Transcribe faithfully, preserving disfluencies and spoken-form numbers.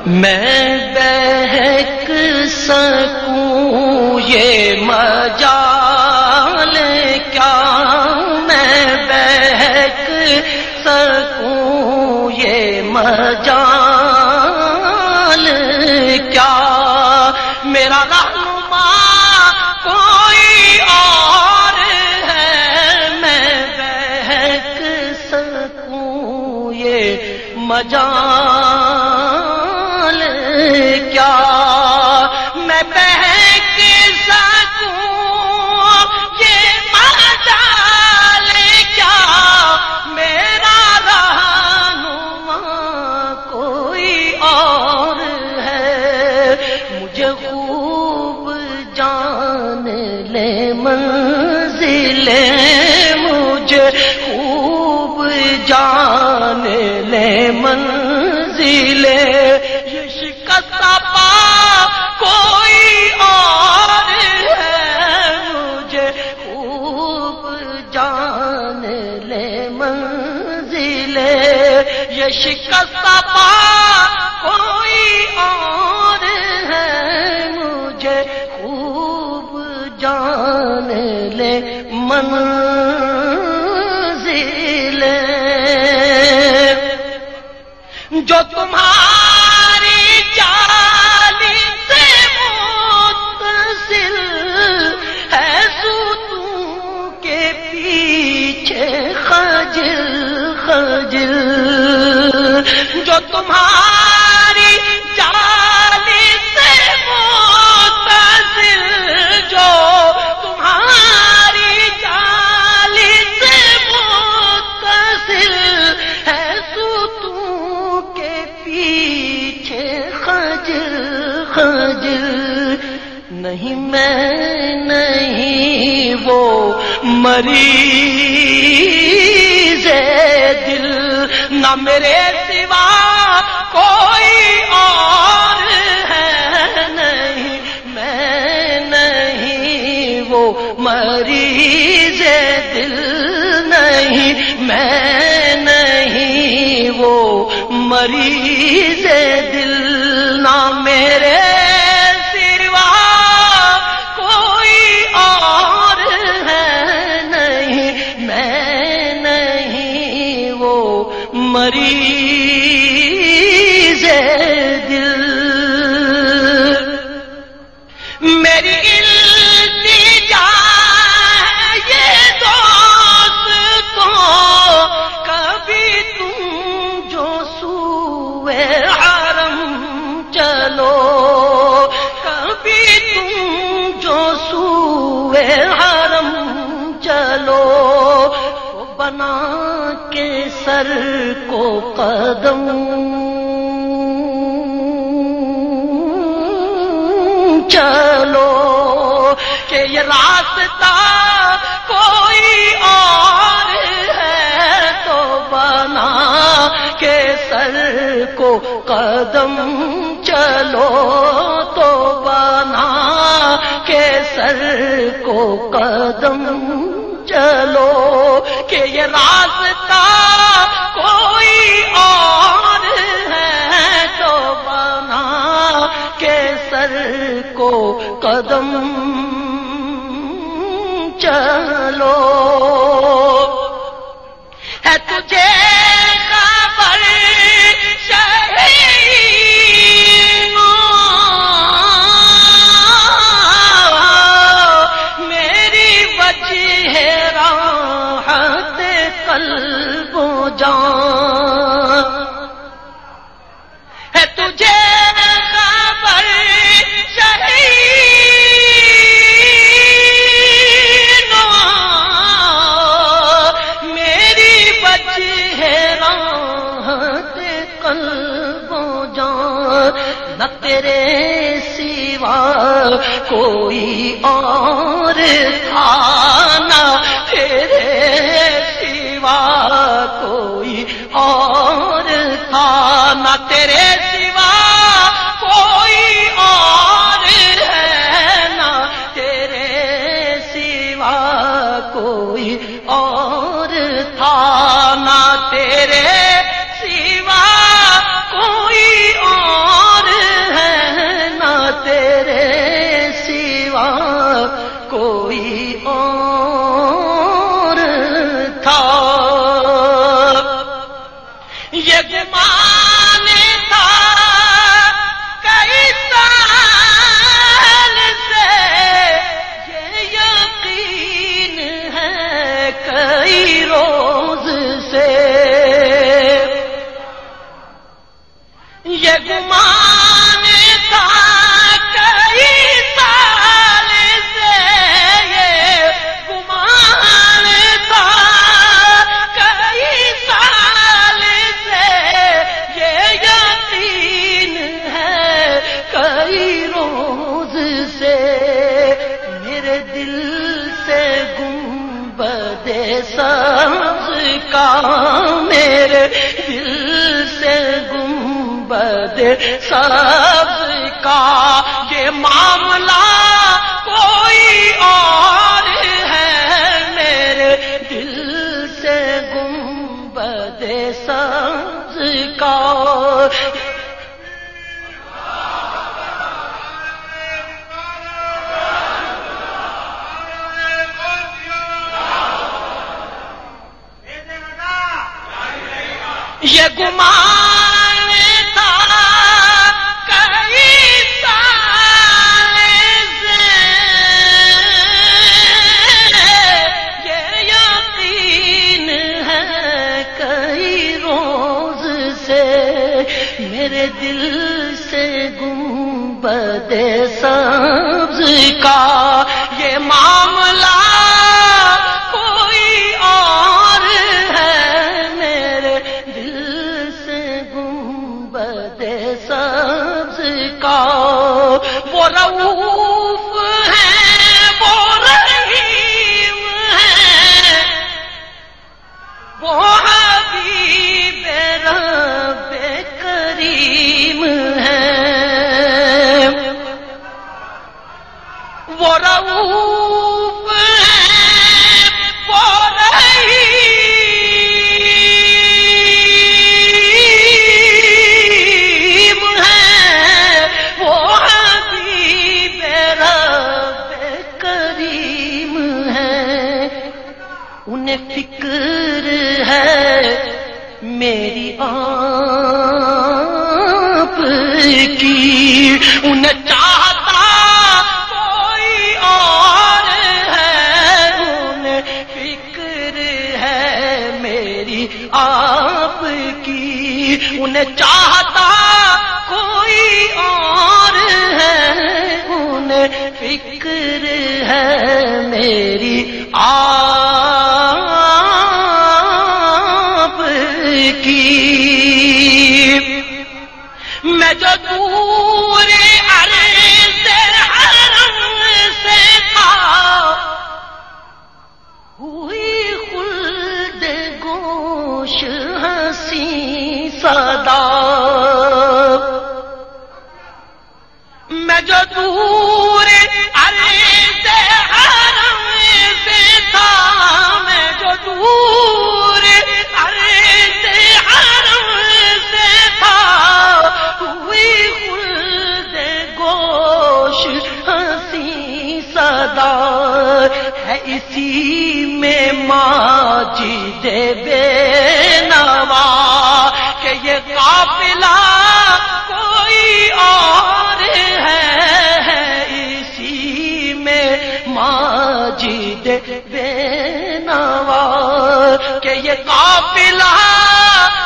میں بہک سکوں یہ مجال کیا، میں بہک سکوں یہ مجال کیا، میرا رہنما کوئی اور ہے، میں بہک سکوں یہ مجال کیا، میں بہک سکوں یہ مجال کیا، میرا رہنما کوئی اور ہے، مجھے خوب جان لے منزلیں، مجھے خوب جان لے منزلیں، یہ شکستہ پا کوئی اور ہے، مجھے خوب جان لے منزلیں، یہ شکستہ پا کوئی اور ہے، مجھے خوب جان لے منزلیں، جو تمہاری جالی سے متصل ہے، ستوں کے پیچھے خجل خجل، جو تمہاری جالی سے متصل، جو تمہاری جالی سے متصل ہے، ستوں کے پیچھے خجل خجل، نہیں میں نہیں وہ مریض دل، نہ میرے سوا کوئی اور ہے، نہیں میں نہیں وہ مریض دل، نہیں میں نہیں وہ مریض دل، نہ میرے سوا کوئی اور ہے، نہیں میں نہیں وہ مریض دل، میری التجا یہ دوستوں، کبھی تم جو سوئے حرم چلو، کبھی تم جو سوئے حرم چلو، بنا کے سر کو قدم چلو، کہ یہ راستہ کوئی اور ہے، تو بنا کے سر کو قدم چلو، تو بنا کے سر کو قدم چلو، کہ یہ راستہ کوئی اور ہے، تو بنا کے سر کو قدم چلو، ہے تجھے خبر شہید میری وجہ راحت قلب و جان، ہے تجھے خبر شہید میری وجہ راحت قلب و جان، نہ تیرے سوا کوئی اور تھا، نہ تیرے سوا کوئی اور تھا، نہ تیرے سوا کوئی اور ہے، نہ تیرے سوا کوئی اور تھا، نہ تیرے سوا کوئی اور یہ گمان تھا کئی سال سے، یہ گمان تھا کئی سال سے، یہ یقین ہے کئی روز سے، میرے دل سے گنبد سبز کا، میرے دل سے گنبد سبز کا یہ معاملہ کوئی اور ہے، میرے دل سے گنبد سبز کا۔ یہ گمان تھا کئی سال سے، یہ یقین ہے کئی روز سے، میرے دل سے گنبد سبز کا یہ معاملہ کوئی اور ہے، میرے دل سے گنبد سبز کا۔ وہ رؤوف ہے، وہ رحیم ہے، وہ حبیب رب کریم ہے، وہ رؤوف ہے، وہ رحیم ہے، وہ حبیب رب کریم ہے، انہیں فکر ہے میری آپ کی، انہیں چاہتا کوئی اور ہے، انہیں فکر ہے میری آپ کی، انہیں چاہتا کوئی اور ہے، انہیں فکر ہے میری آپ کی۔ میں جو دور عرض حرم سے تھا، ہوئی خلد گوش ہنسی صدا، میں جو دور عرض حرم سے تھا، میں جو دور عرض حرم سے تھا، ہوئی خلد گوش ہنسی صدا، ہے اسی میں ماجد بے نوا کہ یہ قافلہ کوئی اور ہے، اسی میں ماجد بے نوا کہ یہ قافلہ